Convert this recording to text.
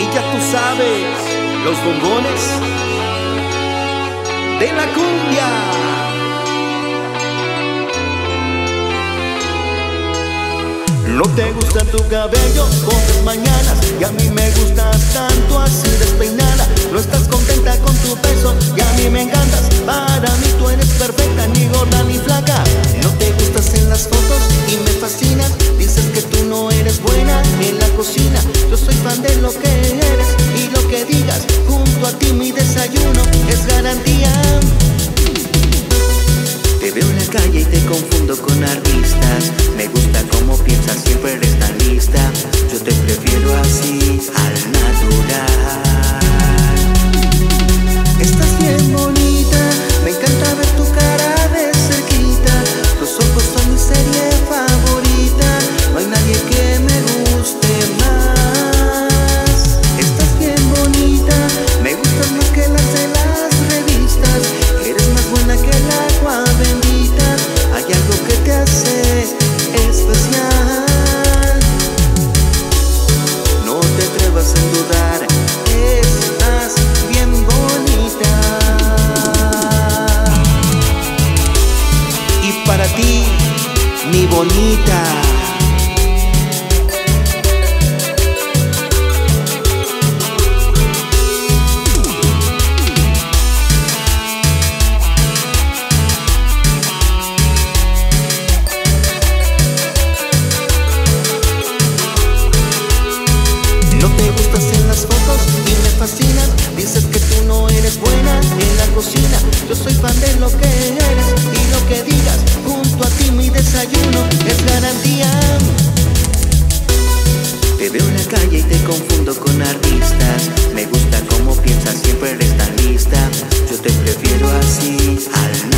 ya tú sabes, los bombones de la cumbia. No te gusta tu cabello por las mañanas y a mí me gustas tanto así despeinada. No estás contenta con tu peso y a mí me encantas. Para mí tú eres perfecta, ni gorda ni flaca. No te gustas en las fotos y me fascinas. Dices que tú no eres buena en la cocina. Yo soy fan de lo que eres y lo que digas. Junto a ti mi desayuno es garantía. Te veo en la calle y te confundo con artistas. Me gusta cómo piensas, siempre eres tan lista. Yo te prefiero así, al natural. Estás bien bonita, me encanta ver tu cara de cerquita. Tus ojos son mi serie favorita, no hay nadie que me guste más. Estás bien bonita, me gustas más que las de las revistas. Eres más buena que el agua bendita, hay algo que te hace especial. No te atrevas en dudar, estás bien bonita. Y para ti, mi bonita. No te gustas en las fotos y me fascinas. Dices que tú no eres buena en la cocina. Yo soy fan de lo que eres y lo que digas. Junto a ti mi desayuno es garantía. Te veo en la calle y te confundo con artistas. Me gusta cómo piensas, siempre eres tan lista. Yo te prefiero así, al